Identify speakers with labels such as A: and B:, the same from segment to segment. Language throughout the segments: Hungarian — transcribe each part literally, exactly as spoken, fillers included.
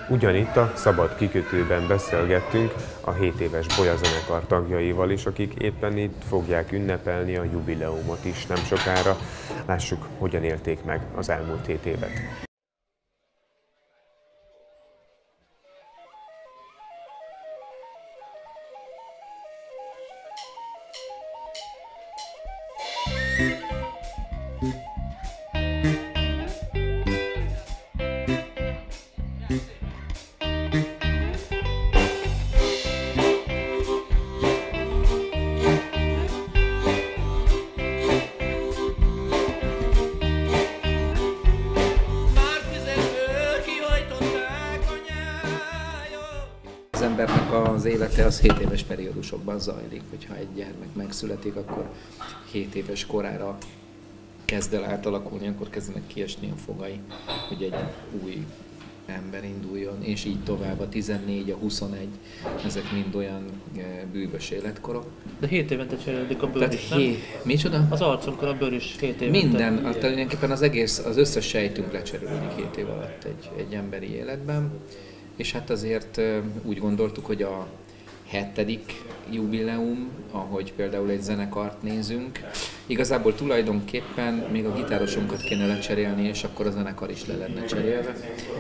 A: Ugyanitt a Szabad kikötőben beszélgettünk a hét éves Bolya zenekar tagjaival is, akik éppen itt fogják ünnepelni a jubileumot is nem sokára. Lássuk, hogyan élték meg az elmúlt hét évet.
B: Az embernek az élete az hét éves periódusokban zajlik, hogyha egy gyermek megszületik, akkor hét éves korára kezd el átalakulni, akkor kezdenek kiesni a fogai, hogy egy új ember induljon, és így tovább a tizennégy, a huszonegy, ezek mind olyan bűvös életkorok.
C: De hét évente cserélődik a bőr is, nem?
B: Hé... Micsoda?
C: Az arcunkon a bőr is hét évente.
B: Minden, a, tulajdonképpen az egész, az összes sejtünk lecserélődik hét év alatt egy, egy emberi életben. És hát azért úgy gondoltuk, hogy a hetedik jubileum, ahogy például egy zenekart nézünk, igazából tulajdonképpen még a gitárosunkat kéne lecserélni, és akkor a zenekar is le lenne cserélve.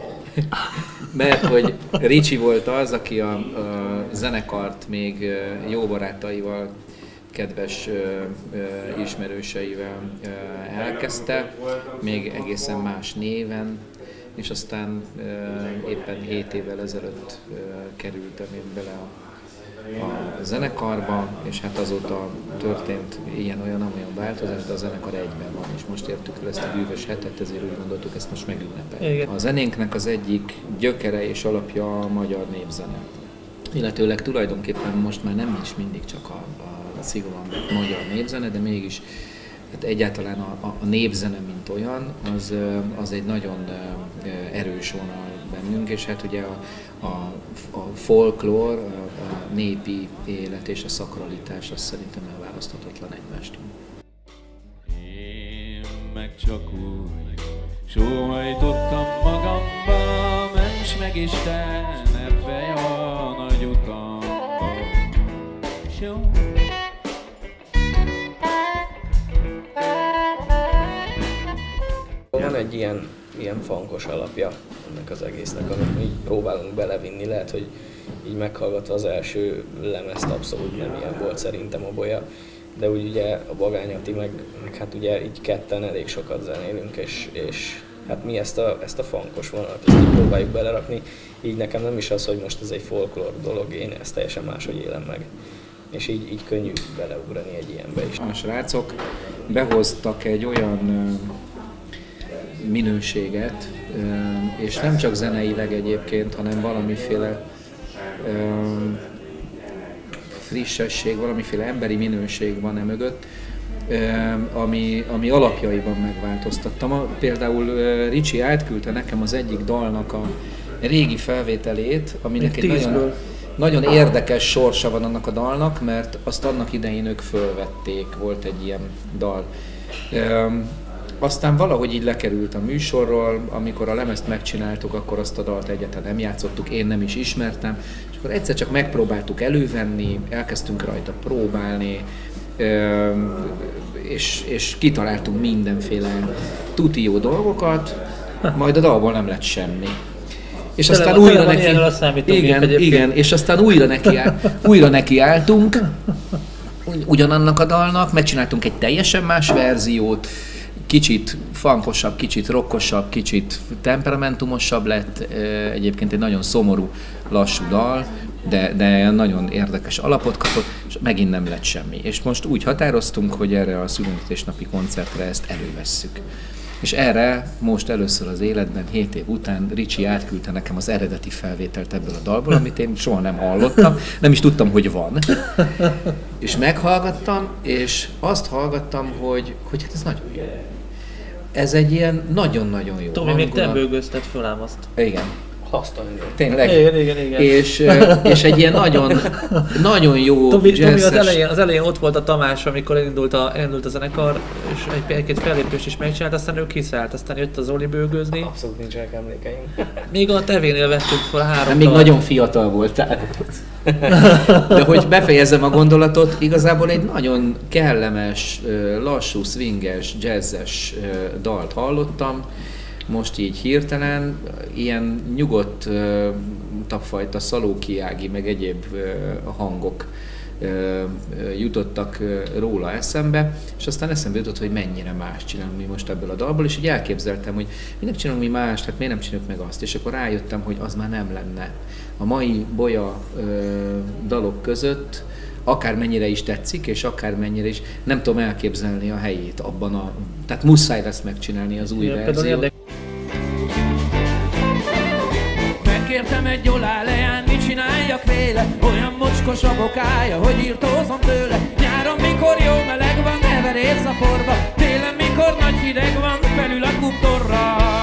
B: Mert hogy Ricsi volt az, aki a, a zenekart még jó barátaival, kedves ö, ö, ismerőseivel ö, elkezdte, még egészen más néven, és aztán uh, éppen hét évvel ezelőtt uh, kerültem én bele a, a zenekarba, és hát azóta történt ilyen-olyan, amolyan változás, de a zenekar egyben van, és most értük el ezt a bűvös hetet, ezért úgy gondoltuk, ezt most megünnepeljük. A zenénknek az egyik gyökere és alapja a magyar népzene. Illetőleg tulajdonképpen most már nem is mindig csak a, a szigorúan magyar népzene, de mégis hát egyáltalán a, a népzene, mint olyan, az, az egy nagyon erős vonal bennünk, és hát ugye a, a, a folklór, a, a népi élet és a szakralitás, az szerintem elválaszthatatlan egymástól.
D: Én meg csak úgy sóhajtottam magamba, ments meg Isten ebbe a nagy utamba. Jó.
E: Van egy ilyen, ilyen funkos alapja ennek az egésznek, amit így próbálunk belevinni. Lehet, hogy így meghallgatva az első lemezt abszolút nem ilyen volt szerintem a Bolya, de úgy ugye a Bagány Ati meg, meg hát ugye így ketten elég sokat zenélünk, és, és hát mi ezt a, ezt a funkos vonalat, ezt így próbáljuk belerakni. Így nekem nem is az, hogy most ez egy folklór dolog, én ezt teljesen máshogy élem meg. És így, így könnyű beleugrani egy ilyenbe is.
B: A srácok behoztak egy olyan minőséget, és nem csak zeneileg egyébként, hanem valamiféle frissesség, valamiféle emberi minőség van e mögött, ami, ami alapjaiban megváltoztattam. Például Ricsi átküldte nekem az egyik dalnak a régi felvételét, aminek egy nagyon, nagyon érdekes sorsa van annak a dalnak, mert azt annak idején ők fölvették, volt egy ilyen dal. Aztán valahogy így lekerült a műsorról, amikor a lemezt megcsináltuk, akkor azt a dalt egyáltalán nem játszottuk, én nem is ismertem, és akkor egyszer csak megpróbáltuk elővenni, elkezdtünk rajta próbálni, és, és kitaláltunk mindenféle tuti jó dolgokat, majd a dalból nem lett semmi. És
C: tele
B: aztán
C: van,
B: újra neki, igen, igen, és aztán újra neki, újra nekiálltunk ugyanannak a dalnak, megcsináltunk egy teljesen más verziót, kicsit funkosabb, kicsit rockosabb, kicsit temperamentumosabb lett, egyébként egy nagyon szomorú, lassú dal, de, de nagyon érdekes alapot kapott, és megint nem lett semmi. És most úgy határoztunk, hogy erre a születésnapi koncertre ezt elővesszük. És erre most először az életben, hét év után Ricsi átküldte nekem az eredeti felvételt ebből a dalból, amit én soha nem hallottam, nem is tudtam, hogy van. És meghallgattam, és azt hallgattam, hogy, hogy hát ez nagyon jó. Ez egy ilyen nagyon-nagyon jó
C: Tomi, még te bőgözted föl ám azt.
B: Igen.
E: Hasztanyról.
B: Tényleg.
C: Igen, igen, igen.
B: És, és egy ilyen nagyon, nagyon jó
C: Tomi, Tomi az,
B: jazzes...
C: elején, az elején ott volt a Tamás, amikor elindult a, elindult a zenekar, és egy, egy-két fellépést is megcsinált, aztán ő kiszállt, aztán jött a Zoli bőgőzni.
E: Abszolút nincsenek emlékeim.
C: Még a tevénél vettük fel a három.
B: Hát még nagyon fiatal voltál. De hogy befejezem a gondolatot, igazából egy nagyon kellemes, lassú, swinges, jazzes dalt hallottam, most így hirtelen, ilyen nyugodt fajta szalókiági, meg egyéb hangok jutottak róla eszembe, és aztán eszembe jutott, hogy mennyire más csinálunk mi most ebből a dalból, és így elképzeltem, hogy minek csinálunk mi mást, hát miért nem csináljuk meg azt, és akkor rájöttem, hogy az már nem lenne. A mai bolya dalok között akármennyire is tetszik, és akármennyire is nem tudom elképzelni a helyét abban a... Tehát muszáj lesz megcsinálni az új
C: Igen,
B: verziót.
D: Megkértem egy olá leány, mit csináljak véle? Olyan mocskos a bokája, hogy írtózom tőle. Nyáron mikor jó meleg van, heverész a porba. Télen mikor nagy hideg van, felül a kuptorra.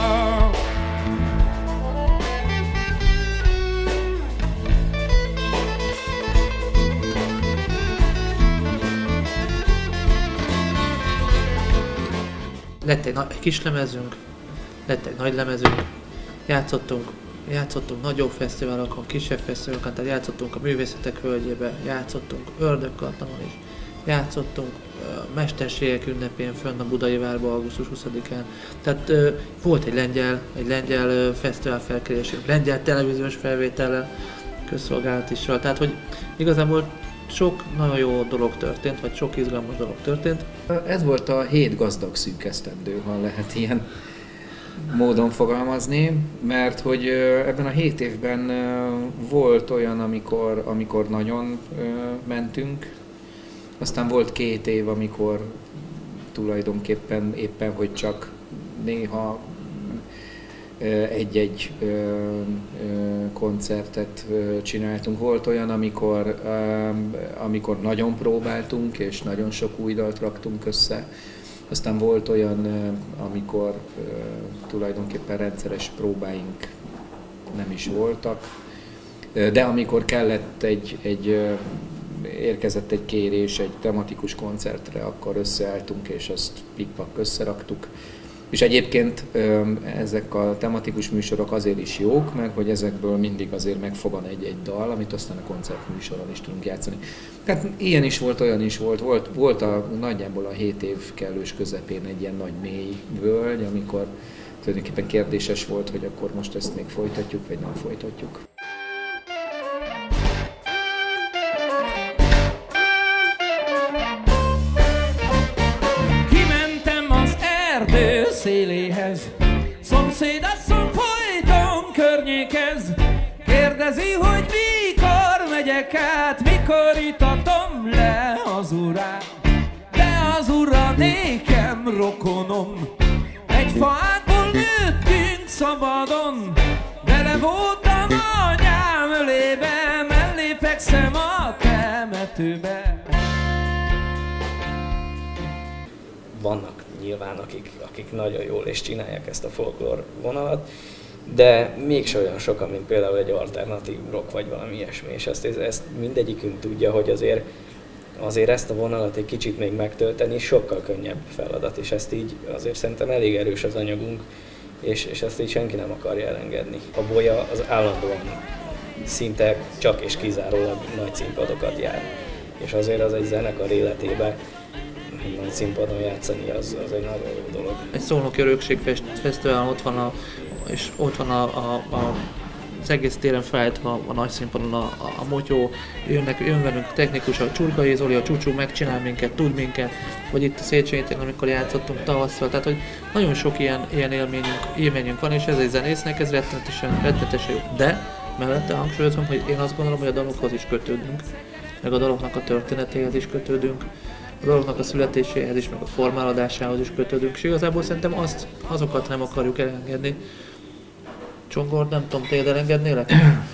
C: Lett egy, egy kis lemezünk, lett egy nagy lemezünk, játszottunk, játszottunk nagyobb fesztiválokon, kisebb fesztiválokon, tehát játszottunk a Művészetek Völgyébe, játszottunk Ördögkartlamon is, játszottunk uh, Mesterségek ünnepén fönn a Budai Várba augusztus huszadikán. Tehát uh, volt egy lengyel, egy lengyel uh, fesztivál felkérésünk, lengyel televíziós felvétellel, közszolgálatissal, tehát hogy igazából sok nagyon jó dolog történt, vagy sok izgalmas dolog történt.
B: Ez volt a hét gazdag szűk esztendő, ha lehet ilyen módon fogalmazni, mert hogy ebben a hét évben volt olyan, amikor, amikor nagyon mentünk, aztán volt két év, amikor tulajdonképpen éppen, hogy csak néha egy-egy koncertet csináltunk. Volt olyan, amikor, amikor nagyon próbáltunk, és nagyon sok új dalt raktunk össze. Aztán volt olyan, amikor tulajdonképpen rendszeres próbáink nem is voltak. De amikor kellett egy, egy érkezett egy kérés egy tematikus koncertre, akkor összeálltunk, és azt pikpak összeraktuk. És egyébként ezek a tematikus műsorok azért is jók, mert hogy ezekből mindig azért megfogan egy-egy dal, amit aztán a koncertműsoron is tudunk játszani. Tehát ilyen is volt, olyan is volt. Volt, volt a, nagyjából a hét év kellős közepén egy ilyen nagy mély völgy, amikor tulajdonképpen kérdéses volt, hogy akkor most ezt még folytatjuk, vagy nem folytatjuk.
D: Széléhez, szomszédasszony folyton környékez, kérdezi, hogy mikor megyek át, mikor itatom le az urát. De az ura nékem rokonom, egy faákból nőttünk szabadon, bele voltam anyám ölébe, mellé fekszem a temetőbe.
E: Vannak nyilván, akik, akik nagyon jól és csinálják ezt a folklór vonalat, de mégse olyan sokan, mint például egy alternatív rock vagy valami ilyesmi, és ezt, ezt mindegyikünk tudja, hogy azért, azért ezt a vonalat egy kicsit még megtölteni sokkal könnyebb feladat, és ezt így azért szerintem elég erős az anyagunk, és, és ezt így senki nem akarja elengedni. A bolya az állandóan szinte csak és kizárólag nagy színpadokat jár, és azért az egy zenekar életében egy nagy színpadon játszani, az, az egy nagyon jó dolog.
C: Egy Szolnoki Örökség Fesztiválon ott van, a, és ott van a, a, a, az egész téren felállítva a nagy színpadon a, a, a motyó, jönnek, jön velünk a technikus, a Csurkai Zoli, a Csúcsú megcsinál minket, tud minket, vagy itt a Széchenyi téren, amikor játszottunk tavasszal, tehát hogy nagyon sok ilyen, ilyen élményünk, élményünk van, és ez egy zenésznek, ez rettenetesen, rettenetesen jó. De mellette hangsúlyozom, hogy én azt gondolom, hogy a dalokhoz is kötődünk, meg a daloknak a történetéhez is kötődünk, a dolognak a születéséhez is, meg a formálódásához is kötődünk, és igazából szerintem azt, azokat nem akarjuk elengedni. Csongor, nem tudom, téged elengednélek?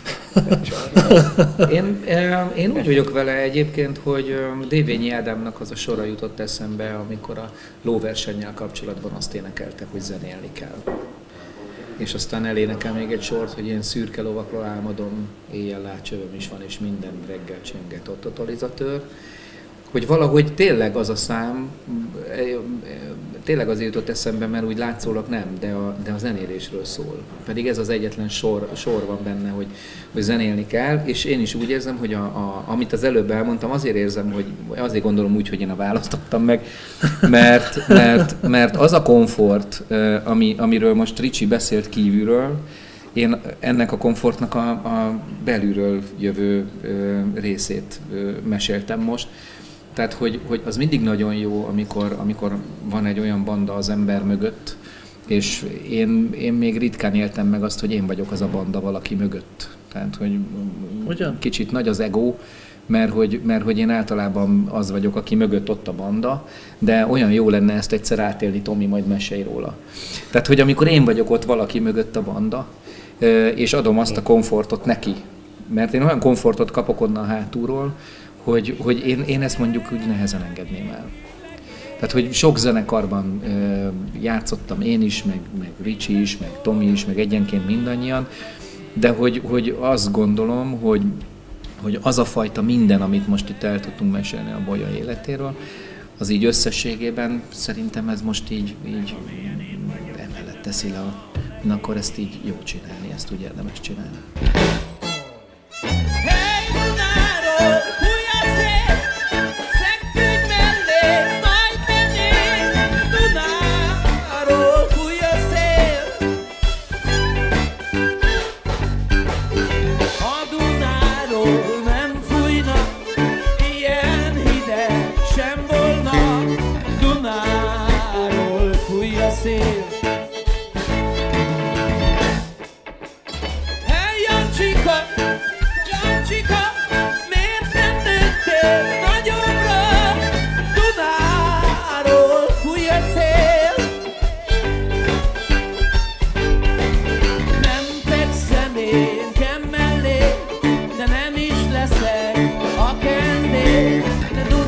B: Én, én úgy vagyok vele egyébként, hogy Dévényi Ádámnak az a sora jutott eszembe, amikor a lóversennyel kapcsolatban azt énekelte, hogy zenélni kell. és aztán elénekel még egy sort, hogy én szürke lovakról álmodom, éjjel látcsövöm is van, és minden reggel csenget ott a totalizatőr. Hogy valahogy tényleg az a szám, tényleg azért jutott eszembe, mert úgy látszólag nem, de a, de a zenélésről szól. Pedig ez az egyetlen sor, sor van benne, hogy, hogy zenélni kell, és én is úgy érzem, hogy a, a, amit az előbb elmondtam, azért érzem, hogy azért gondolom úgy, hogy én a választottam meg, mert, mert, mert az a komfort, ami, amiről most Ricsi beszélt kívülről, én ennek a komfortnak a, a belülről jövő részét meséltem most. Tehát, hogy, hogy az mindig nagyon jó, amikor, amikor van egy olyan banda az ember mögött, és én, én még ritkán éltem meg azt, hogy én vagyok az a banda valaki mögött. Tehát, hogy Ugyan? kicsit nagy az ego, mert hogy, mert hogy én általában az vagyok, aki mögött ott a banda, de olyan jó lenne ezt egyszer átélni, Tomi, majd mesélj róla. Tehát, hogy amikor én vagyok ott valaki mögött a banda, és adom azt a komfortot neki, mert én olyan komfortot kapok onnan a hátulról, hogy, hogy én, én ezt mondjuk úgy nehezen engedném el. Tehát, hogy sok zenekarban ö, játszottam én is, meg, meg Ricsi is, meg Tomi is, meg egyenként mindannyian, de hogy, hogy azt gondolom, hogy, hogy az a fajta minden, amit most itt el tudtunk mesélni a Bolya életéről, az így összességében szerintem ez most így, így emellett teszi le, a, na akkor ezt így jó csinálni, ezt úgy érdemes csinálni.
D: De